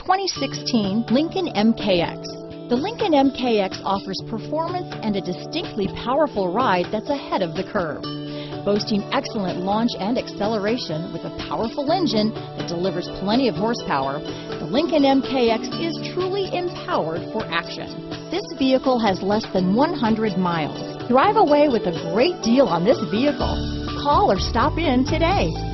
2016 Lincoln MKX. The Lincoln MKX offers performance and a distinctly powerful ride that's ahead of the curve. Boasting excellent launch and acceleration with a powerful engine that delivers plenty of horsepower, the Lincoln MKX is truly empowered for action. This vehicle has less than 100 miles. Drive away with a great deal on this vehicle. Call or stop in today.